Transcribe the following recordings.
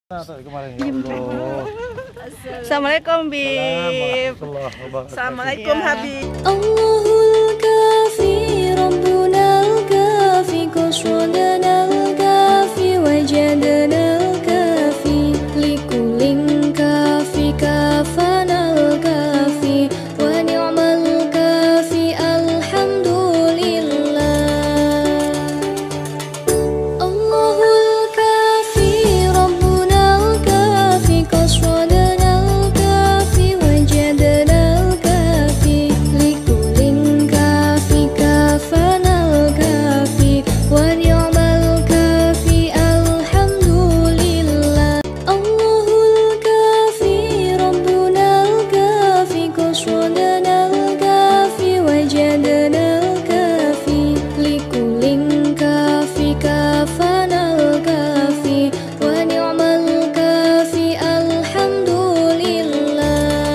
Kemarin ya Allah. Assalamualaikum Bib. Assalamualaikum Habib. Allahul kafi Rabbunal kafi qaswadanal kafi wajadanal kafi likulin kafi kafanal kafi wa ni'mal kafi alhamdulillah. Allahul kafi Rabbunal kafi qaswadanal kafi wajadanal kafi likulin kafi kafanal kafi wa ni'mal kafi alhamdulillah. Allahul kafi Rabbunal kafi qaswadanal kafi wajadanal kafi likulin kafi kafanal kafi wa ni'mal kafi alhamdulillah.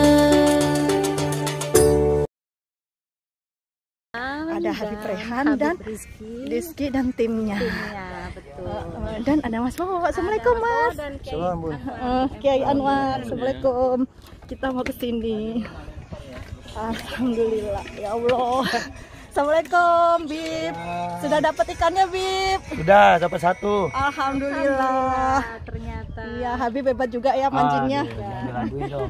Ada Habib Rehan dan Rizky dan timnya. Betul. Dan ada Mas Bowo. Assalamualaikum Mas. Kiai Anwar. Assalamualaikum. Kita mau ke sini. Alhamdulillah. Ya Allah. Assalamualaikum Bib. Sudah dapat ikannya Bib? Sudah dapat satu. Alhamdulillah. Ternyata. Iya Habib hebat juga ya mancingnya. Dilaguin dong.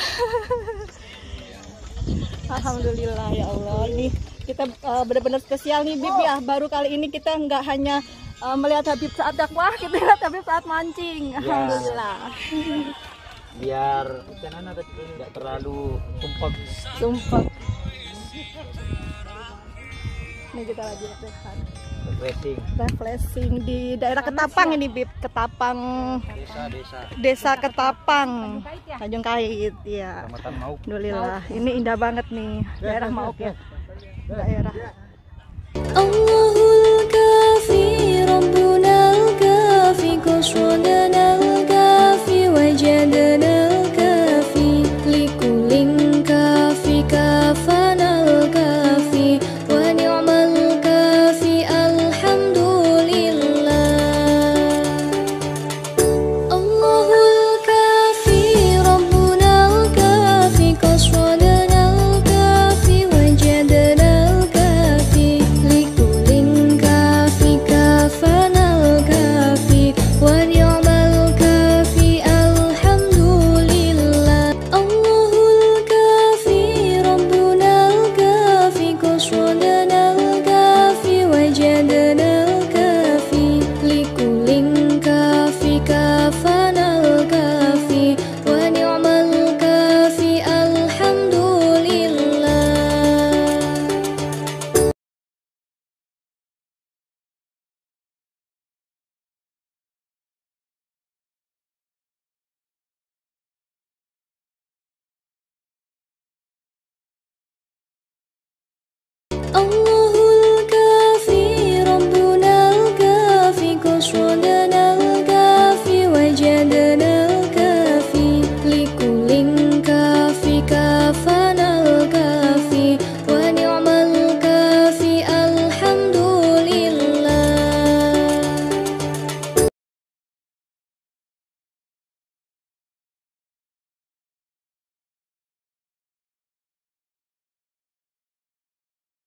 Alhamdulillah ya Allah. Ini kita benar-benar spesial nih Bib ya. Baru kali ini kita nggak hanya melihat Habib saat dakwah, kita lihat Habib saat mancing. Alhamdulillah. Biar ikan tidak terlalu sumpah. Sumpah. Ini kita lagi refreshing di daerah Ketapang ini Bib. Ketapang. Desa Ketapang. Tanjung Kait ya. Alhamdulillah. Ini indah banget nih daerah Mauk ya. Daerah. Allahul kafi Rabbunal kafi qaswadanal kafi wajadanal kafi likulin kafi kafanal kafi wa ni'mal kafi alhamdulillah. Allahul kafi Rabbunal kafi qaswadanal kafi wajadanal kafi likulin kafi kafanal kafi wa ni'mal kafi alhamdulillah. Allahul kafi Rabbunal kafi qaswadanal kafi wajadanal kafi likulin kafi kafanal kafi wa ni'mal kafi alhamdulillah. Allah